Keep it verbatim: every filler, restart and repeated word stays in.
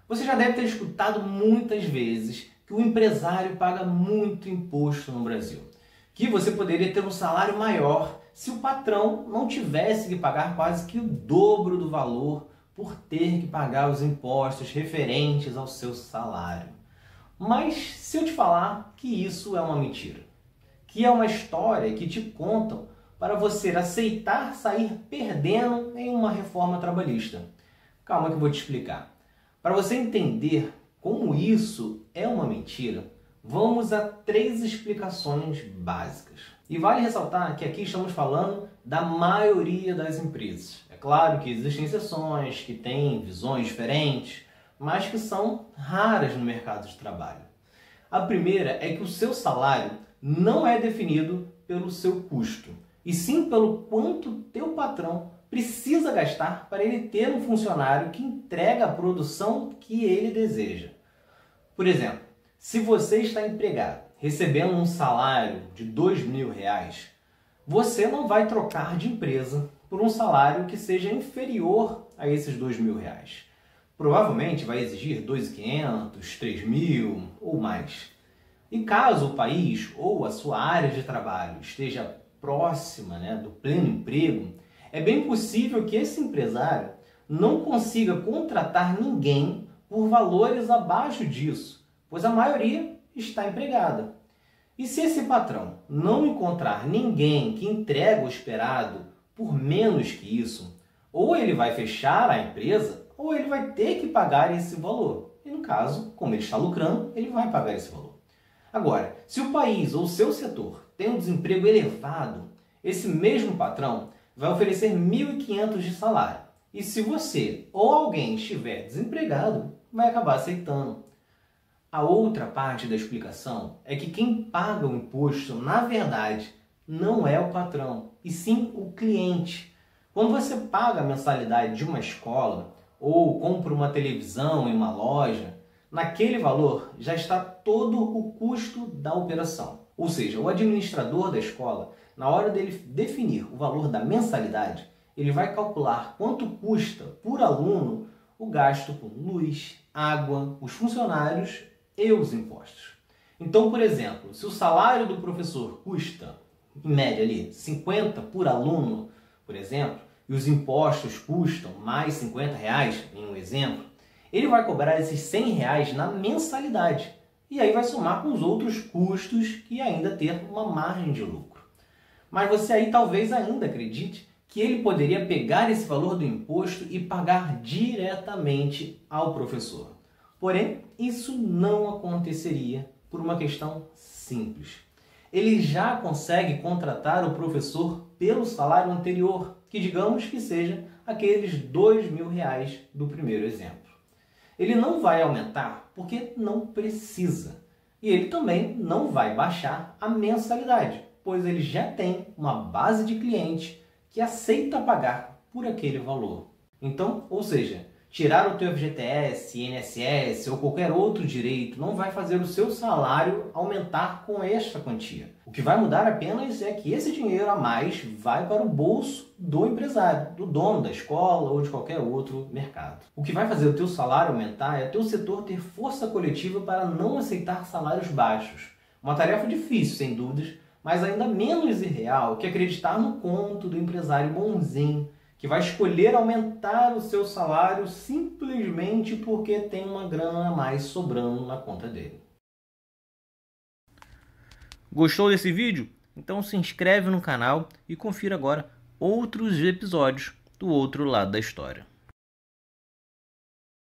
Você já deve ter escutado muitas vezes que o empresário paga muito imposto no Brasil, que você poderia ter um salário maior se o patrão não tivesse que pagar quase que o dobro do valor por ter que pagar os impostos referentes ao seu salário. Mas se eu te falar que isso é uma mentira, que é uma história que te contam para você aceitar sair perdendo em uma reforma trabalhista. Calma que eu vou te explicar. Para você entender como isso é uma mentira, vamos a três explicações básicas. E vale ressaltar que aqui estamos falando da maioria das empresas. É claro que existem exceções, que têm visões diferentes, mas que são raras no mercado de trabalho. A primeira é que o seu salário não é definido pelo seu custo, e sim pelo quanto teu patrão precisa gastar para ele ter um funcionário que entrega a produção que ele deseja. Por exemplo, se você está empregado, recebendo um salário de dois mil reais, você não vai trocar de empresa por um salário que seja inferior a esses dois mil reais. Provavelmente vai exigir dois mil e quinhentos, três mil ou mais. E caso o país ou a sua área de trabalho esteja próxima, né, do pleno emprego, é bem possível que esse empresário não consiga contratar ninguém por valores abaixo disso, pois a maioria está empregada. E se esse patrão não encontrar ninguém que entregue o esperado por menos que isso, ou ele vai fechar a empresa, ou ele vai ter que pagar esse valor. E no caso, como ele está lucrando, ele vai pagar esse valor. Agora, se o país ou o seu setor tem um desemprego elevado, esse mesmo patrão vai oferecer mil e quinhentos de salário. E se você ou alguém estiver desempregado, vai acabar aceitando. A outra parte da explicação é que quem paga o imposto, na verdade, não é o patrão, e sim o cliente. Quando você paga a mensalidade de uma escola ou compra uma televisão em uma loja, naquele valor já está todo o custo da operação. Ou seja, o administrador da escola, na hora dele definir o valor da mensalidade, ele vai calcular quanto custa por aluno o gasto com luz, água, os funcionários e os impostos. Então, por exemplo, se o salário do professor custa, em média ali, cinquenta por aluno, por exemplo, e os impostos custam mais cinquenta reais, em um exemplo, ele vai cobrar esses cem reais na mensalidade. E aí vai somar com os outros custos e ainda ter uma margem de lucro. Mas você aí talvez ainda acredite que ele poderia pegar esse valor do imposto e pagar diretamente ao professor. Porém, isso não aconteceria por uma questão simples. Ele já consegue contratar o professor pelo salário anterior, que digamos que seja aqueles dois mil reais do primeiro exemplo. Ele não vai aumentar porque não precisa. E ele também não vai baixar a mensalidade, pois ele já tem uma base de clientes que aceita pagar por aquele valor. Então, ou seja, tirar o teu F G T S, I N S S ou qualquer outro direito não vai fazer o seu salário aumentar com esta quantia. O que vai mudar apenas é que esse dinheiro a mais vai para o bolso do empresário, do dono da escola ou de qualquer outro mercado. O que vai fazer o teu salário aumentar é o teu setor ter força coletiva para não aceitar salários baixos. Uma tarefa difícil, sem dúvidas, mas ainda menos irreal que acreditar no conto do empresário bonzinho, que vai escolher aumentar o seu salário simplesmente porque tem uma grana a mais sobrando na conta dele. Gostou desse vídeo? Então se inscreve no canal e confira agora outros episódios do outro lado da história.